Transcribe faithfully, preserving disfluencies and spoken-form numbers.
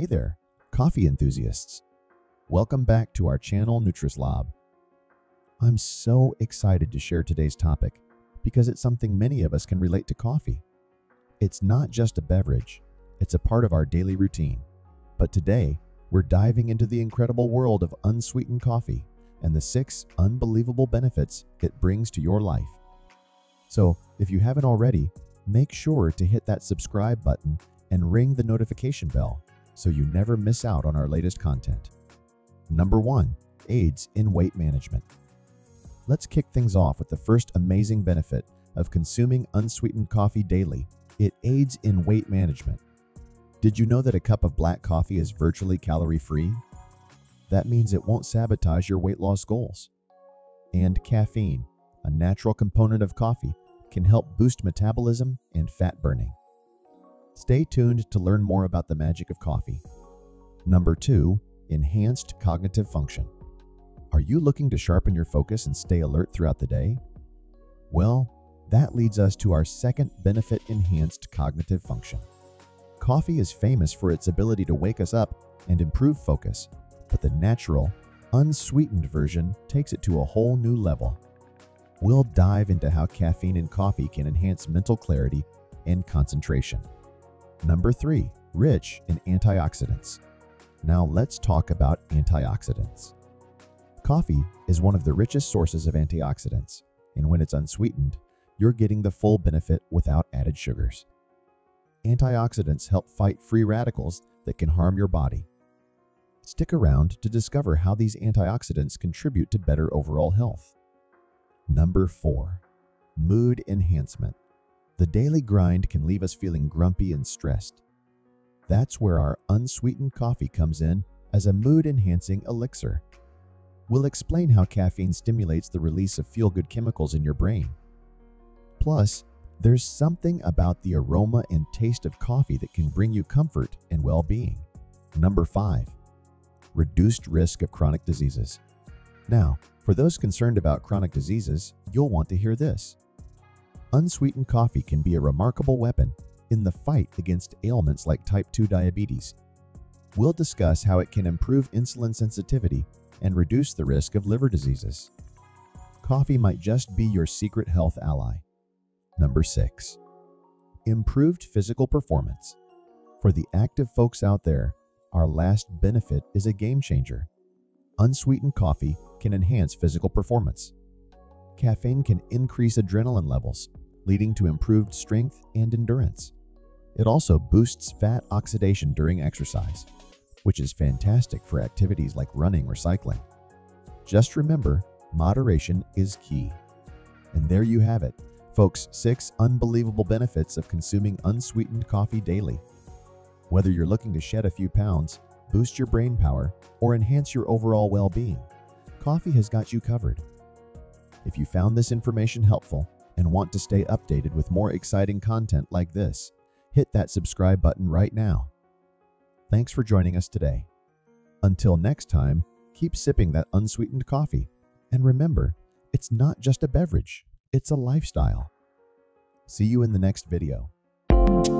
Hey there, coffee enthusiasts. Welcome back to our channel, nutrizlab. I'm so excited to share today's topic because it's something many of us can relate to coffee. It's not just a beverage, it's a part of our daily routine. But today, we're diving into the incredible world of unsweetened coffee and the six unbelievable benefits it brings to your life. So, if you haven't already, make sure to hit that subscribe button and ring the notification bell so you never miss out on our latest content. Number one, aids in weight management. Let's kick things off with the first amazing benefit of consuming unsweetened coffee daily. It aids in weight management. Did you know that a cup of black coffee is virtually calorie-free? That means it won't sabotage your weight loss goals. And caffeine, a natural component of coffee, can help boost metabolism and fat burning. Stay tuned to learn more about the magic of coffee. Number two, enhanced cognitive function. Are you looking to sharpen your focus and stay alert throughout the day? Well, that leads us to our second benefit: enhanced cognitive function. Coffee is famous for its ability to wake us up and improve focus, but the natural, unsweetened version takes it to a whole new level. We'll dive into how caffeine in coffee can enhance mental clarity and concentration. Number three, rich in antioxidants. Now let's talk about antioxidants. Coffee is one of the richest sources of antioxidants, and when it's unsweetened, you're getting the full benefit without added sugars. Antioxidants help fight free radicals that can harm your body. Stick around to discover how these antioxidants contribute to better overall health. Number four, mood enhancement. The daily grind can leave us feeling grumpy and stressed. That's where our unsweetened coffee comes in as a mood-enhancing elixir. We'll explain how caffeine stimulates the release of feel-good chemicals in your brain. Plus, there's something about the aroma and taste of coffee that can bring you comfort and well-being. Number five, reduced risk of chronic diseases. Now, for those concerned about chronic diseases, you'll want to hear this. Unsweetened coffee can be a remarkable weapon in the fight against ailments like type two diabetes. We'll discuss how it can improve insulin sensitivity and reduce the risk of liver diseases. Coffee might just be your secret health ally. Number six, improved physical performance. For the active folks out there, our last benefit is a game changer. Unsweetened coffee can enhance physical performance. Caffeine can increase adrenaline levels, leading to improved strength and endurance. It also boosts fat oxidation during exercise, which is fantastic for activities like running or cycling. Just remember, moderation is key. And there you have it, folks, six unbelievable benefits of consuming unsweetened coffee daily. Whether you're looking to shed a few pounds, boost your brain power, or enhance your overall well-being, coffee has got you covered. If you found this information helpful and want to stay updated with more exciting content like this, hit that subscribe button right now. Thanks for joining us today. Until next time, keep sipping that unsweetened coffee. And remember, it's not just a beverage, it's a lifestyle. See you in the next video.